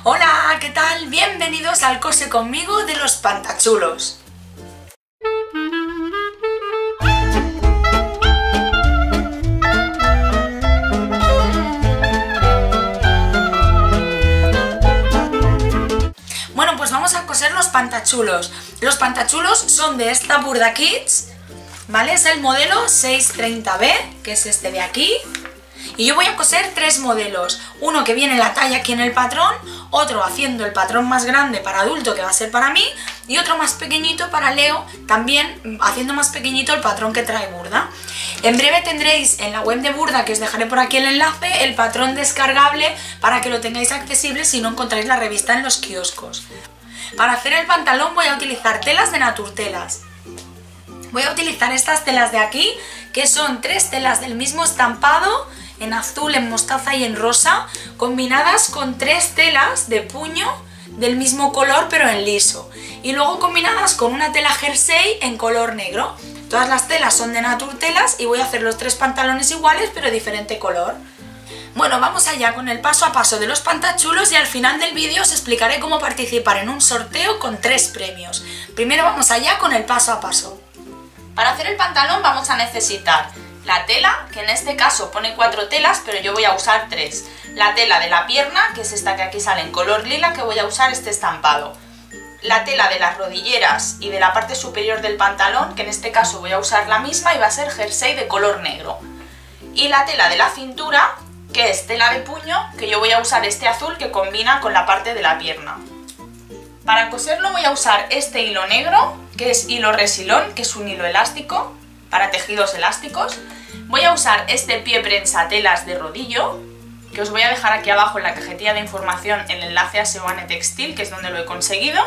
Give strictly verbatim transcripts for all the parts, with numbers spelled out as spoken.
Hola, ¿qué tal? Bienvenidos al Cose conmigo de los pantachulos. Bueno, pues vamos a coser los pantachulos. Los pantachulos son de esta Burda Kids, ¿vale? Es el modelo seiscientos treinta B, que es este de aquí. Y yo voy a coser tres modelos, uno que viene la talla aquí en el patrón, otro haciendo el patrón más grande para adulto que va a ser para mí y otro más pequeñito para Leo, también haciendo más pequeñito el patrón que trae Burda. En breve tendréis en la web de Burda, que os dejaré por aquí el enlace, el patrón descargable para que lo tengáis accesible si no encontráis la revista en los kioscos. Para hacer el pantalón voy a utilizar telas de Naturtelas. Voy a utilizar estas telas de aquí, que son tres telas del mismo estampado, en azul, en mostaza y en rosa, combinadas con tres telas de puño del mismo color pero en liso, y luego combinadas con una tela jersey en color negro. Todas las telas son de Naturtelas y voy a hacer los tres pantalones iguales pero diferente color. Bueno, vamos allá con el paso a paso de los pantachulos y al final del vídeo os explicaré cómo participar en un sorteo con tres premios. Primero vamos allá con el paso a paso. Para hacer el pantalón vamos a necesitar la tela, que en este caso pone cuatro telas, pero yo voy a usar tres. La tela de la pierna, que es esta que aquí sale en color lila, que voy a usar este estampado. La tela de las rodilleras y de la parte superior del pantalón, que en este caso voy a usar la misma y va a ser jersey de color negro. Y la tela de la cintura, que es tela de puño, que yo voy a usar este azul que combina con la parte de la pierna. Para coserlo voy a usar este hilo negro, que es hilo resilón, que es un hilo elástico para tejidos elásticos. Voy a usar este pie prensa telas de rodillo, que os voy a dejar aquí abajo en la cajetilla de información el enlace a Seoane Textil, que es donde lo he conseguido.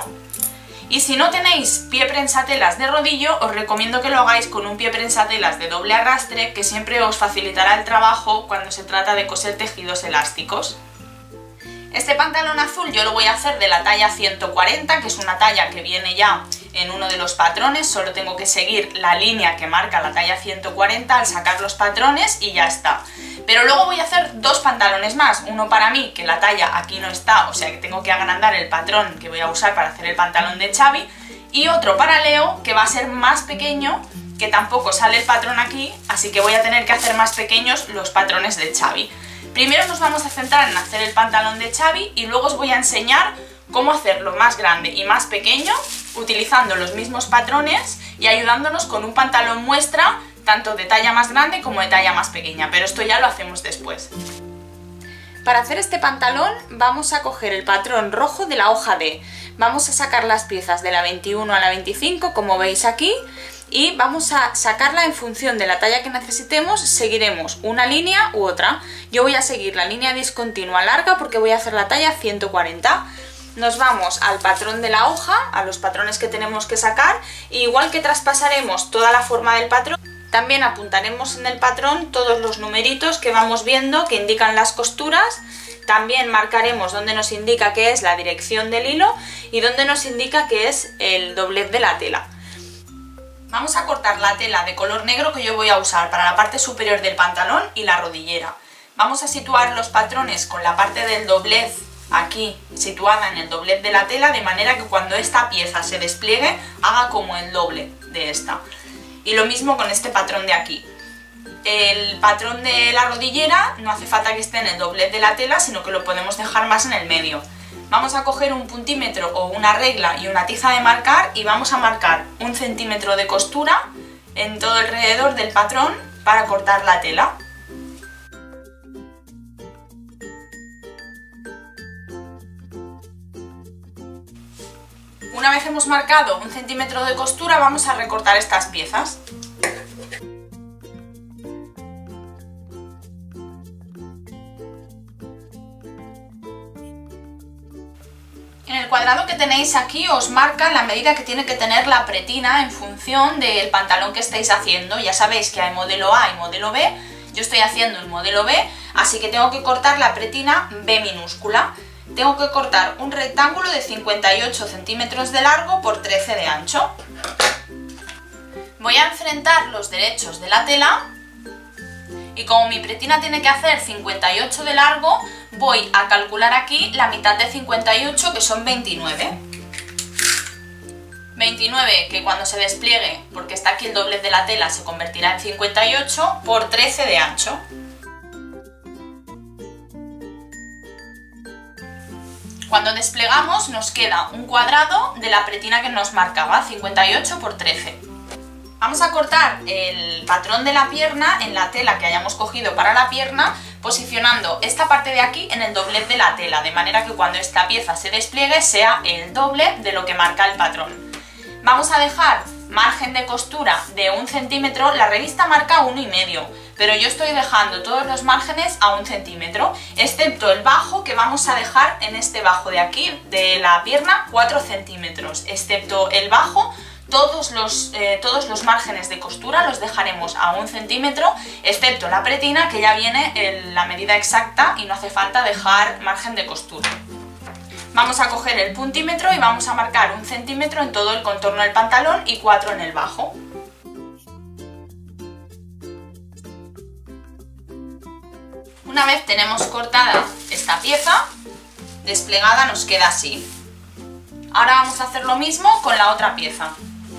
Y si no tenéis pie prensa telas de rodillo, os recomiendo que lo hagáis con un pie prensa telas de doble arrastre, que siempre os facilitará el trabajo cuando se trata de coser tejidos elásticos. Este pantalón azul yo lo voy a hacer de la talla ciento cuarenta, que es una talla que viene ya en uno de los patrones, solo tengo que seguir la línea que marca la talla ciento cuarenta al sacar los patrones y ya está. Pero luego voy a hacer dos pantalones más, uno para mí, que la talla aquí no está, o sea que tengo que agrandar el patrón que voy a usar para hacer el pantalón de Xavi, y otro para Leo, que va a ser más pequeño, que tampoco sale el patrón aquí, así que voy a tener que hacer más pequeños los patrones de Xavi. Primero nos vamos a centrar en hacer el pantalón de Xavi y luego os voy a enseñar cómo hacerlo más grande y más pequeño utilizando los mismos patrones y ayudándonos con un pantalón muestra tanto de talla más grande como de talla más pequeña, pero esto ya lo hacemos después. Para hacer este pantalón vamos a coger el patrón rojo de la hoja D, vamos a sacar las piezas de la veintiuno a la veinticinco como veis aquí y vamos a sacarla en función de la talla que necesitemos, seguiremos una línea u otra. Yo voy a seguir la línea discontinua larga porque voy a hacer la talla ciento cuarenta. Nos vamos al patrón de la hoja, a los patrones que tenemos que sacar, e igual que traspasaremos toda la forma del patrón, también apuntaremos en el patrón todos los numeritos que vamos viendo que indican las costuras. También marcaremos donde nos indica que es la dirección del hilo y donde nos indica que es el doblez de la tela. Vamos a cortar la tela de color negro que yo voy a usar para la parte superior del pantalón y la rodillera. Vamos a situar los patrones con la parte del doblez aquí situada en el doblez de la tela, de manera que cuando esta pieza se despliegue haga como el doble de esta. Y lo mismo con este patrón de aquí. El patrón de la rodillera no hace falta que esté en el doblez de la tela, sino que lo podemos dejar más en el medio. Vamos a coger un puntímetro o una regla y una tiza de marcar y vamos a marcar un centímetro de costura en todo alrededor del patrón para cortar la tela. Una vez hemos marcado un centímetro de costura vamos a recortar estas piezas. En el cuadrado que tenéis aquí os marca la medida que tiene que tener la pretina en función del pantalón que estáis haciendo. Ya sabéis que hay modelo A y modelo B, yo estoy haciendo el modelo B, así que tengo que cortar la pretina B minúscula. Tengo que cortar un rectángulo de cincuenta y ocho centímetros de largo por trece de ancho. Voy a enfrentar los derechos de la tela y como mi pretina tiene que hacer cincuenta y ocho de largo, voy a calcular aquí la mitad de cincuenta y ocho, que son veintinueve. veintinueve, que cuando se despliegue, porque está aquí el doblez de la tela, se convertirá en cincuenta y ocho, por trece de ancho. Cuando desplegamos nos queda un cuadrado de la pretina que nos marcaba, cincuenta y ocho por trece. Vamos a cortar el patrón de la pierna en la tela que hayamos cogido para la pierna, posicionando esta parte de aquí en el doblez de la tela, de manera que cuando esta pieza se despliegue sea el doble de lo que marca el patrón. Vamos a dejar margen de costura de un centímetro, la revista marca uno y medio, pero yo estoy dejando todos los márgenes a un centímetro, excepto el bajo, que vamos a dejar en este bajo de aquí, de la pierna, cuatro centímetros, excepto el bajo. Todos los, eh, todos los márgenes de costura los dejaremos a un centímetro, excepto la pretina, que ya viene en la medida exacta y no hace falta dejar margen de costura. Vamos a coger el puntímetro y vamos a marcar un centímetro en todo el contorno del pantalón y cuatro en el bajo. Una vez tenemos cortada esta pieza, desplegada nos queda así. Ahora vamos a hacer lo mismo con la otra pieza.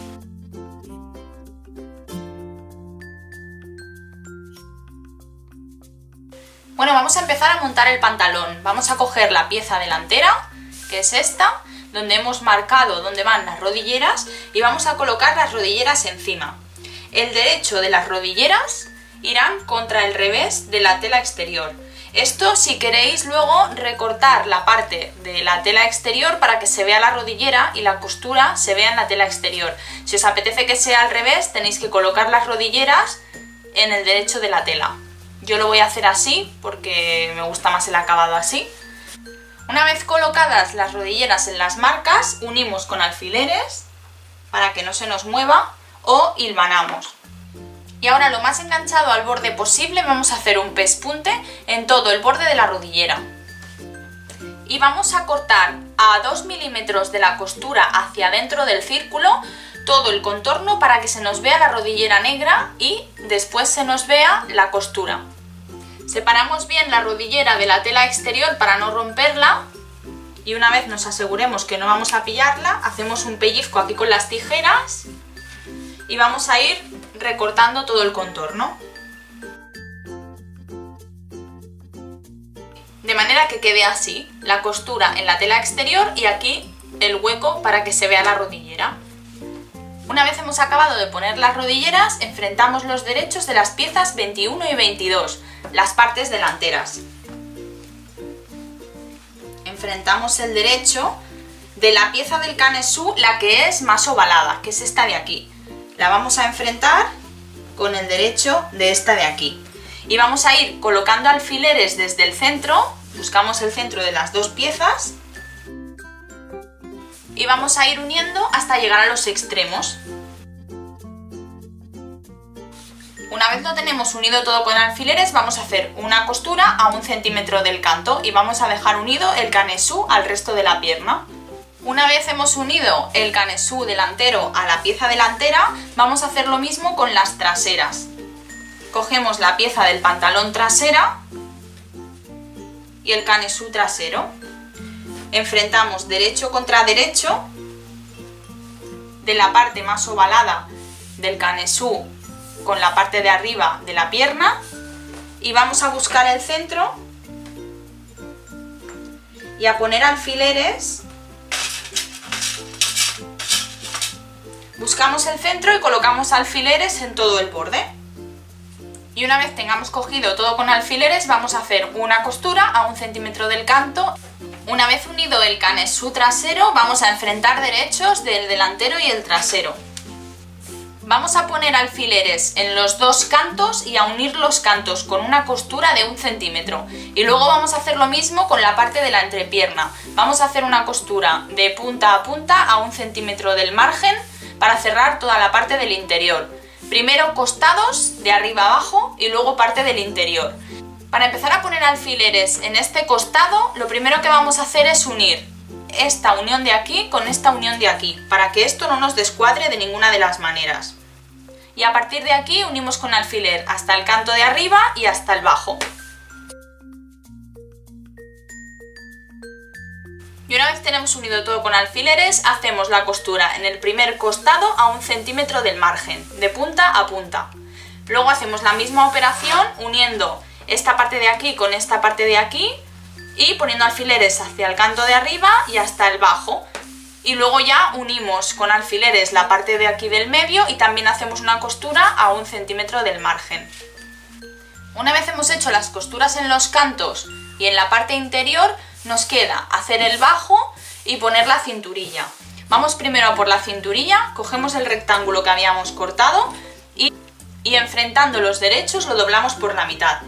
Bueno, vamos a empezar a montar el pantalón. Vamos a coger la pieza delantera, que es esta, donde hemos marcado dónde van las rodilleras, y vamos a colocar las rodilleras encima. El derecho de las rodilleras irán contra el revés de la tela exterior. Esto si queréis luego recortar la parte de la tela exterior para que se vea la rodillera y la costura se vea en la tela exterior. Si os apetece que sea al revés, tenéis que colocar las rodilleras en el derecho de la tela. Yo lo voy a hacer así porque me gusta más el acabado así. Una vez colocadas las rodilleras en las marcas, unimos con alfileres para que no se nos mueva o hilvanamos. Y ahora lo más enganchado al borde posible vamos a hacer un pespunte en todo el borde de la rodillera. Y vamos a cortar a dos milímetros de la costura hacia adentro del círculo todo el contorno para que se nos vea la rodillera negra y después se nos vea la costura. Separamos bien la rodillera de la tela exterior para no romperla y una vez nos aseguremos que no vamos a pillarla, hacemos un pellizco aquí con las tijeras y vamos a ir recortando todo el contorno. De manera que quede así, la costura en la tela exterior y aquí el hueco para que se vea la rodillera. Una vez hemos acabado de poner las rodilleras, enfrentamos los derechos de las piezas veintiuno y veintidós, las partes delanteras. Enfrentamos el derecho de la pieza del canesú, la que es más ovalada, que es esta de aquí. La vamos a enfrentar con el derecho de esta de aquí. Y vamos a ir colocando alfileres desde el centro, buscamos el centro de las dos piezas y vamos a ir uniendo hasta llegar a los extremos. Una vez lo tenemos unido todo con alfileres, vamos a hacer una costura a un centímetro del canto y vamos a dejar unido el canesú al resto de la pierna. Una vez hemos unido el canesú delantero a la pieza delantera, vamos a hacer lo mismo con las traseras. Cogemos la pieza del pantalón trasera y el canesú trasero. Enfrentamos derecho contra derecho de la parte más ovalada del canesú con la parte de arriba de la pierna y vamos a buscar el centro y a poner alfileres. Buscamos el centro y colocamos alfileres en todo el borde. Y una vez tengamos cogido todo con alfileres, vamos a hacer una costura a un centímetro del canto. Una vez unido el canesú trasero, vamos a enfrentar derechos del delantero y el trasero. Vamos a poner alfileres en los dos cantos y a unir los cantos con una costura de un centímetro. Y luego vamos a hacer lo mismo con la parte de la entrepierna. Vamos a hacer una costura de punta a punta a un centímetro del margen para cerrar toda la parte del interior. Primero costados de arriba abajo y luego parte del interior. Para empezar a poner alfileres en este costado, lo primero que vamos a hacer es unir esta unión de aquí con esta unión de aquí, para que esto no nos descuadre de ninguna de las maneras. Y a partir de aquí unimos con alfiler hasta el canto de arriba y hasta el bajo. Y una vez tenemos unido todo con alfileres, hacemos la costura en el primer costado a un centímetro del margen, de punta a punta. Luego hacemos la misma operación uniendo esta parte de aquí con esta parte de aquí y poniendo alfileres hacia el canto de arriba y hasta el bajo. Y luego ya unimos con alfileres la parte de aquí del medio y también hacemos una costura a un centímetro del margen. Una vez hemos hecho las costuras en los cantos y en la parte interior, nos queda hacer el bajo y poner la cinturilla. Vamos primero a por la cinturilla, cogemos el rectángulo que habíamos cortado y, y enfrentando los derechos lo doblamos por la mitad.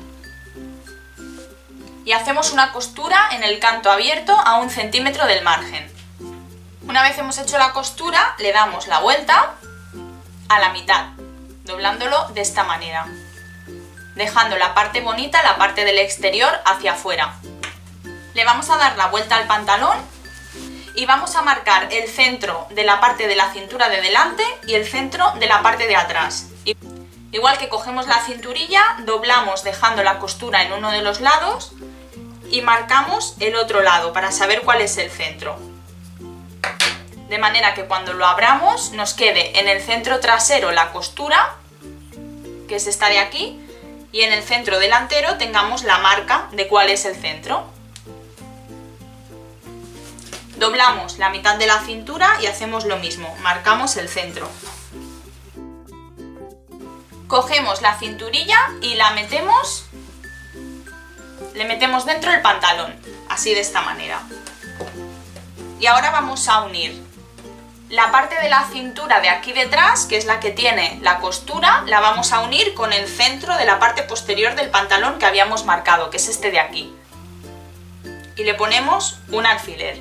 Y hacemos una costura en el canto abierto a un centímetro del margen. Una vez hemos hecho la costura, le damos la vuelta a la mitad, doblándolo de esta manera, dejando la parte bonita, la parte del exterior, hacia afuera. Le vamos a dar la vuelta al pantalón y vamos a marcar el centro de la parte de la cintura de delante y el centro de la parte de atrás. Igual que cogemos la cinturilla, doblamos dejando la costura en uno de los lados y marcamos el otro lado para saber cuál es el centro. De manera que cuando lo abramos nos quede en el centro trasero la costura, que es esta de aquí, y en el centro delantero tengamos la marca de cuál es el centro. Doblamos la mitad de la cintura y hacemos lo mismo, marcamos el centro. Cogemos la cinturilla y la metemos, le metemos dentro del pantalón, así de esta manera. Y ahora vamos a unir la parte de la cintura de aquí detrás, que es la que tiene la costura, la vamos a unir con el centro de la parte posterior del pantalón que habíamos marcado, que es este de aquí. Y le ponemos un alfiler.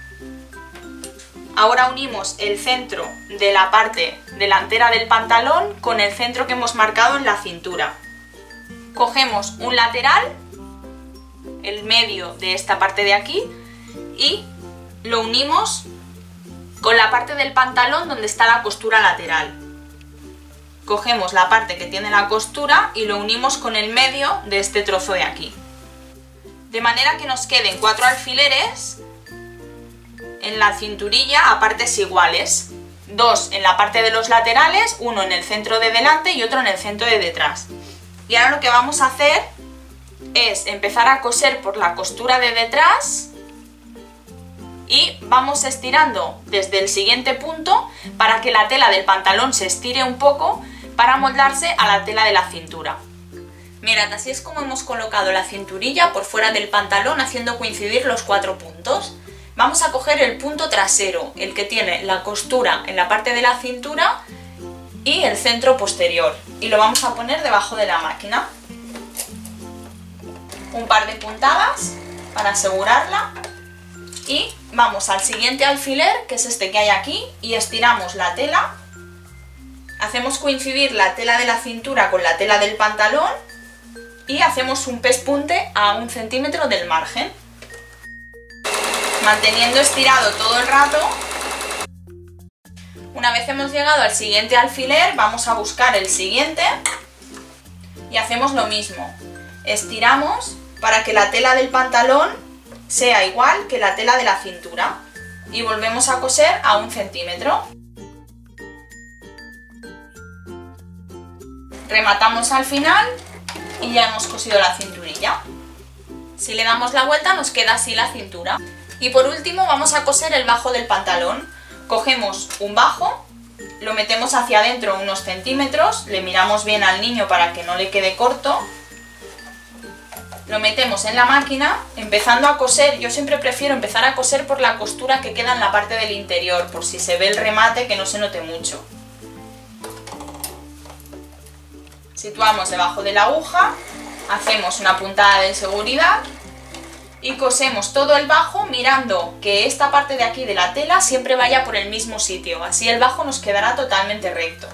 Ahora unimos el centro de la parte delantera del pantalón con el centro que hemos marcado en la cintura. Cogemos un lateral, el medio de esta parte de aquí, y lo unimos con la parte del pantalón donde está la costura lateral. Cogemos la parte que tiene la costura y lo unimos con el medio de este trozo de aquí. De manera que nos queden cuatro alfileres en la cinturilla a partes iguales. Dos en la parte de los laterales, uno en el centro de delante y otro en el centro de detrás. Y ahora lo que vamos a hacer es empezar a coser por la costura de detrás y vamos estirando desde el siguiente punto para que la tela del pantalón se estire un poco para moldarse a la tela de la cintura. Mirad, así es como hemos colocado la cinturilla por fuera del pantalón haciendo coincidir los cuatro puntos. Vamos a coger el punto trasero, el que tiene la costura en la parte de la cintura y el centro posterior, y lo vamos a poner debajo de la máquina. Un par de puntadas para asegurarla y vamos al siguiente alfiler, que es este que hay aquí, y estiramos la tela. Hacemos coincidir la tela de la cintura con la tela del pantalón y hacemos un pespunte a un centímetro del margen, manteniendo estirado todo el rato. Una vez hemos llegado al siguiente alfiler, vamos a buscar el siguiente y hacemos lo mismo. Estiramos para que la tela del pantalón sea igual que la tela de la cintura y volvemos a coser a un centímetro. Rematamos al final y ya hemos cosido la cinturilla. Si le damos la vuelta nos queda así la cintura. Y por último vamos a coser el bajo del pantalón. Cogemos un bajo, lo metemos hacia adentro unos centímetros, le miramos bien al niño para que no le quede corto. Lo metemos en la máquina, empezando a coser. Yo siempre prefiero empezar a coser por la costura que queda en la parte del interior, por si se ve el remate que no se note mucho. Situamos debajo de la aguja, hacemos una puntada de seguridad y cosemos todo el bajo mirando que esta parte de aquí de la tela siempre vaya por el mismo sitio, así el bajo nos quedará totalmente recto.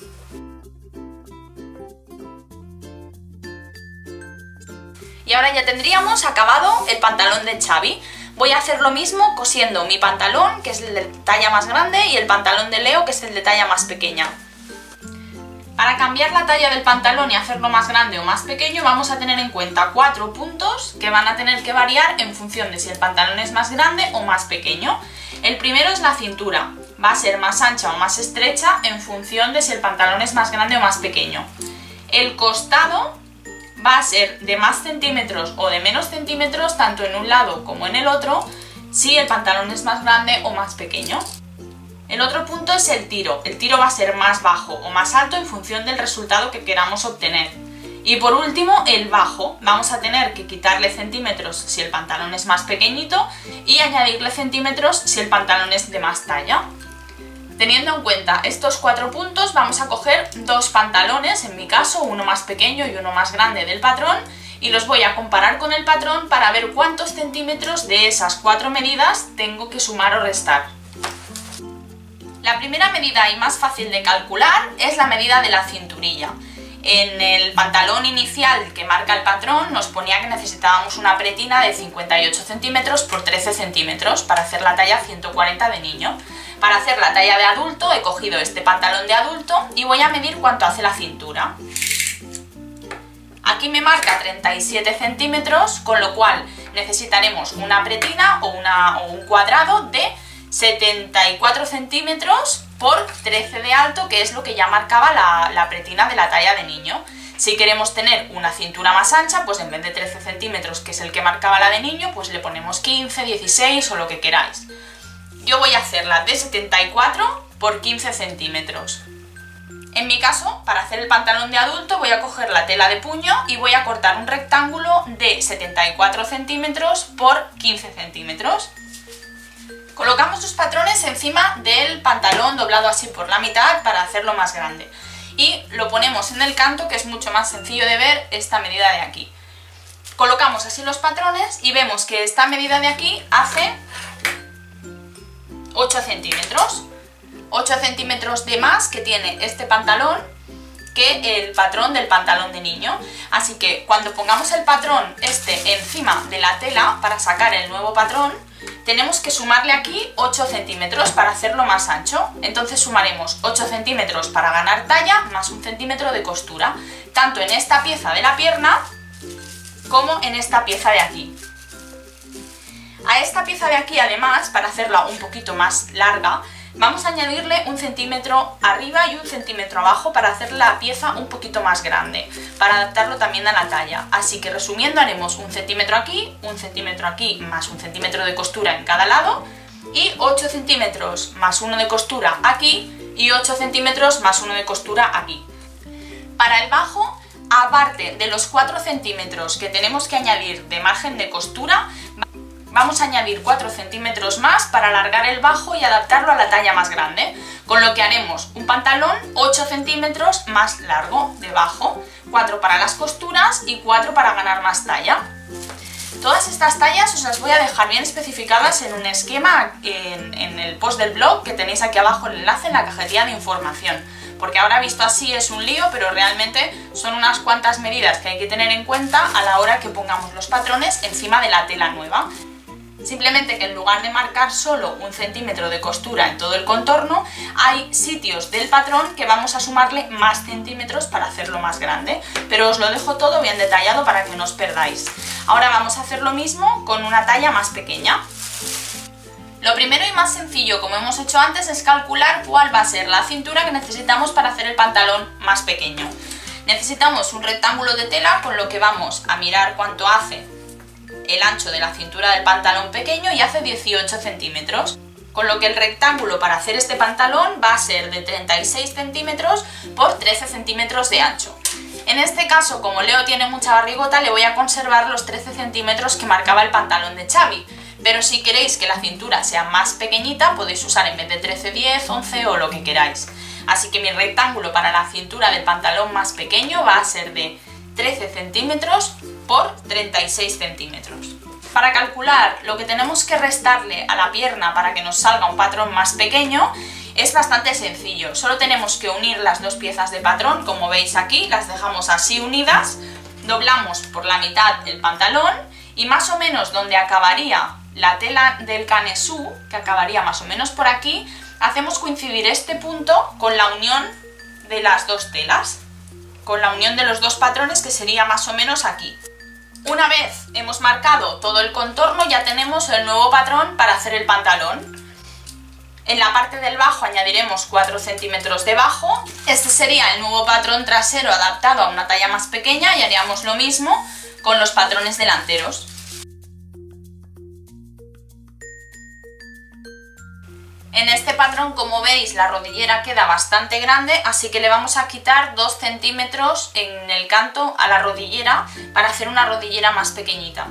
Y ahora ya tendríamos acabado el pantalón de Xavi. Voy a hacer lo mismo cosiendo mi pantalón, que es el de talla más grande, y el pantalón de Leo, que es el de talla más pequeña. Para cambiar la talla del pantalón y hacerlo más grande o más pequeño vamos a tener en cuenta cuatro puntos que van a tener que variar en función de si el pantalón es más grande o más pequeño. El primero es la cintura, va a ser más ancha o más estrecha en función de si el pantalón es más grande o más pequeño. El costado va a ser de más centímetros o de menos centímetros tanto en un lado como en el otro si el pantalón es más grande o más pequeño. El otro punto es el tiro. El tiro va a ser más bajo o más alto en función del resultado que queramos obtener. Y por último, el bajo. Vamos a tener que quitarle centímetros si el pantalón es más pequeñito y añadirle centímetros si el pantalón es de más talla. Teniendo en cuenta estos cuatro puntos, vamos a coger dos pantalones, en mi caso, uno más pequeño y uno más grande del patrón, y los voy a comparar con el patrón para ver cuántos centímetros de esas cuatro medidas tengo que sumar o restar. La primera medida y más fácil de calcular es la medida de la cinturilla. En el pantalón inicial que marca el patrón nos ponía que necesitábamos una pretina de cincuenta y ocho centímetros por trece centímetros para hacer la talla ciento cuarenta de niño. Para hacer la talla de adulto he cogido este pantalón de adulto y voy a medir cuánto hace la cintura. Aquí me marca treinta y siete centímetros, con lo cual necesitaremos una pretina o, una, o un cuadrado de setenta y cuatro centímetros por trece de alto, que es lo que ya marcaba la, la pretina de la talla de niño. Si queremos tener una cintura más ancha, pues en vez de trece centímetros, que es el que marcaba la de niño, pues le ponemos quince, dieciséis o lo que queráis. Yo voy a hacerla de setenta y cuatro por quince centímetros. En mi caso, para hacer el pantalón de adulto, voy a coger la tela de puño y voy a cortar un rectángulo de setenta y cuatro centímetros por quince centímetros. Colocamos los patrones encima del pantalón doblado así por la mitad para hacerlo más grande. Y lo ponemos en el canto, que es mucho más sencillo de ver esta medida de aquí. Colocamos así los patrones y vemos que esta medida de aquí hace ocho centímetros. ocho centímetros de más que tiene este pantalón que el patrón del pantalón de niño. Así que cuando pongamos el patrón este encima de la tela para sacar el nuevo patrón, tenemos que sumarle aquí ocho centímetros para hacerlo más ancho. Entonces sumaremos ocho centímetros para ganar talla más un centímetro de costura, tanto en esta pieza de la pierna como en esta pieza de aquí. A esta pieza de aquí, además, para hacerla un poquito más larga, vamos a añadirle un centímetro arriba y un centímetro abajo para hacer la pieza un poquito más grande, para adaptarlo también a la talla. Así que resumiendo, haremos un centímetro aquí, un centímetro aquí, más un centímetro de costura en cada lado, y ocho centímetros más uno de costura aquí, y ocho centímetros más uno de costura aquí. Para el bajo, aparte de los cuatro centímetros que tenemos que añadir de margen de costura, vamos a añadir cuatro centímetros más para alargar el bajo y adaptarlo a la talla más grande, con lo que haremos un pantalón ocho centímetros más largo de bajo, cuatro para las costuras y cuatro para ganar más talla. Todas estas tallas os las voy a dejar bien especificadas en un esquema en, en el post del blog, que tenéis aquí abajo el enlace en la cajetilla de información, porque ahora visto así es un lío, pero realmente son unas cuantas medidas que hay que tener en cuenta a la hora que pongamos los patrones encima de la tela nueva. Simplemente que en lugar de marcar solo un centímetro de costura en todo el contorno, hay sitios del patrón que vamos a sumarle más centímetros para hacerlo más grande, pero os lo dejo todo bien detallado para que no os perdáis. Ahora vamos a hacer lo mismo con una talla más pequeña. Lo primero y más sencillo, como hemos hecho antes, es calcular cuál va a ser la cintura que necesitamos para hacer el pantalón más pequeño. Necesitamos un rectángulo de tela, con lo que vamos a mirar cuánto hace el ancho de la cintura del pantalón pequeño, y hace dieciocho centímetros, con lo que el rectángulo para hacer este pantalón va a ser de treinta y seis centímetros por trece centímetros de ancho. En este caso, como Leo tiene mucha barrigota, le voy a conservar los trece centímetros que marcaba el pantalón de Xavi, pero si queréis que la cintura sea más pequeñita podéis usar en vez de trece, diez, once o lo que queráis. Así que mi rectángulo para la cintura del pantalón más pequeño va a ser de trece centímetros por treinta y seis centímetros. Para calcular lo que tenemos que restarle a la pierna para que nos salga un patrón más pequeño es bastante sencillo. Solo tenemos que unir las dos piezas de patrón, como veis aquí, las dejamos así unidas, doblamos por la mitad el pantalón y más o menos donde acabaría la tela del canesú, que acabaría más o menos por aquí, hacemos coincidir este punto con la unión de las dos telas, con la unión de los dos patrones, que sería más o menos aquí. Una vez hemos marcado todo el contorno, ya tenemos el nuevo patrón para hacer el pantalón. En la parte del bajo añadiremos cuatro centímetros de bajo. Este sería el nuevo patrón trasero adaptado a una talla más pequeña, y haríamos lo mismo con los patrones delanteros. En este patrón, como veis, la rodillera queda bastante grande, así que le vamos a quitar dos centímetros en el canto a la rodillera para hacer una rodillera más pequeñita.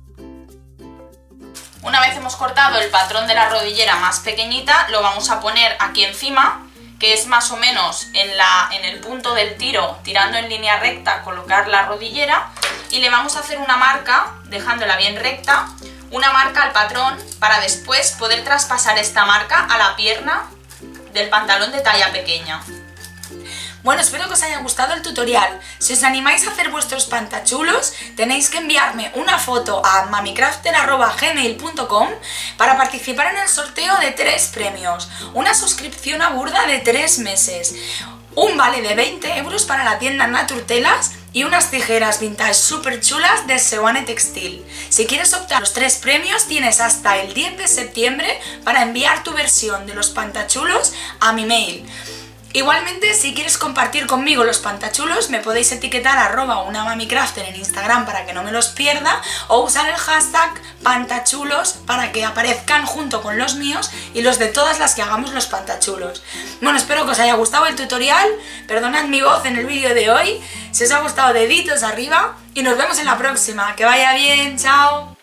Una vez hemos cortado el patrón de la rodillera más pequeñita, lo vamos a poner aquí encima, que es más o menos en, la, en el punto del tiro, tirando en línea recta, colocar la rodillera, y le vamos a hacer una marca, dejándola bien recta, una marca al patrón, para después poder traspasar esta marca a la pierna del pantalón de talla pequeña. Bueno, espero que os haya gustado el tutorial. Si os animáis a hacer vuestros pantachulos, tenéis que enviarme una foto a mamicrafter arroba gmail punto com para participar en el sorteo de tres premios. Una suscripción a Burda de tres meses, un vale de veinte euros para la tienda Naturtelas y unas tijeras vintage súper chulas de Seoane Textil. Si quieres optar a los tres premios, tienes hasta el diez de septiembre para enviar tu versión de los pantachulos a mi mail. Igualmente, si quieres compartir conmigo los pantachulos, me podéis etiquetar arroba una mamicrafter en Instagram para que no me los pierda, o usar el hashtag pantachulos para que aparezcan junto con los míos y los de todas las que hagamos los pantachulos. Bueno, espero que os haya gustado el tutorial, perdonad mi voz en el vídeo de hoy, si os ha gustado deditos arriba y nos vemos en la próxima. Que vaya bien, chao.